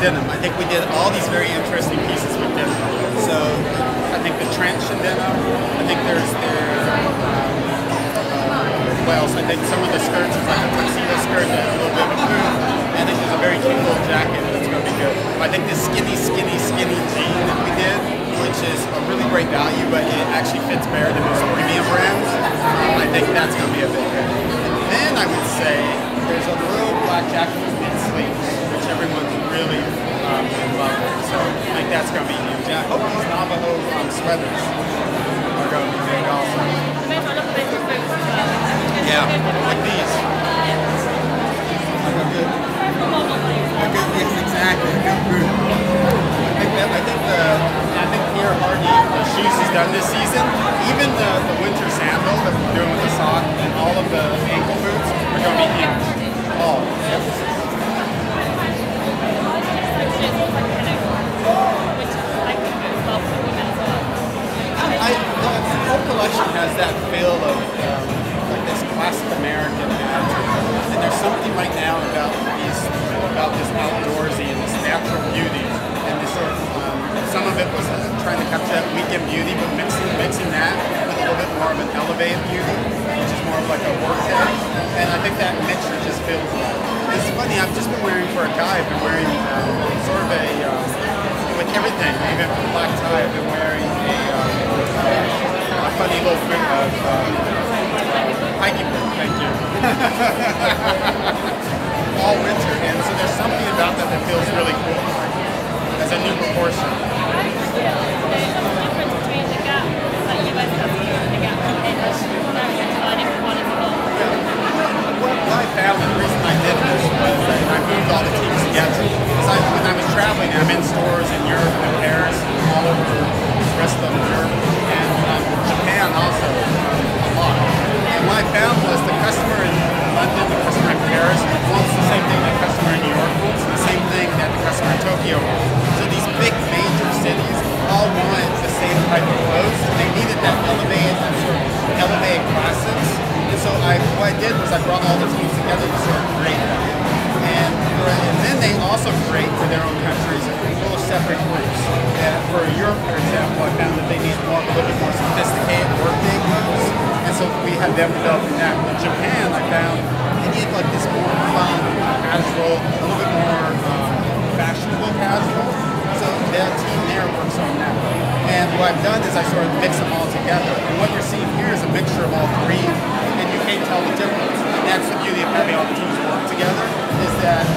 denim. I think we did all these very interesting pieces with denim. So I think the trench in denim. I think there's what else? I think some of the skirts is like a tuxedo skirt that has a little bit of a boot. I think there's a very cute little jacket that's going to be good. I think this skinny jean that we did, which is a really great value, but it actually fits better than most premium brands. I think that's going to be a big hit. Then I would say there's a little black jacket with mid sleeves, which everyone's really in love with. So I think that's going to be huge. And I hope these Navajo sweaters are going to be big also. Yeah, like these. Yes, exactly. I think Pierre Hardy, the shoes he's done this season, even the winter sandal that we're doing with the sock and all of the ankle boots are going to be huge. All. The whole collection has that feel of like this classic American and there's something right now about this outdoorsy and this natural beauty and this sort of some of it was trying to capture that weekend beauty, but mixing that with a little bit more of an elevated beauty, which is more of like a work day. And I think that mixture just feels good. It's funny, I've just been wearing for a guy, I've been wearing sort of a with everything, even for black tie, I've been wearing a funny little boot of hiking boot, thank you. All winter, and so there's something about that feels really cool as a new proportion. What I found, and the reason I did this was that I moved all the teams together. Because when I was traveling, I'm in stores in Europe and Paris, all over the rest of Europe, and Japan also a lot. And what I found was the customer in London, the customer in Paris wants the same thing the customer in New York wants, the same thing that the customer in Tokyo wants. So these big major cities all wanted the same type of clothes. They needed that elevated classics. And so what I did was I brought all the teams together to sort of create that. And then they also create for their own countries little separate groups. And for Europe, for example, I found that they need a little bit more sophisticated workday clothes. And so we had them developing that. In Japan, I found they need like this more fun, casual, a little bit more fashionable casual. So their team there works on that. And what I've done is I sort of mix them all together. And what you're seeing here is a mixture of all three, and you can't tell the difference. And that's the beauty of having all the teams work together, is that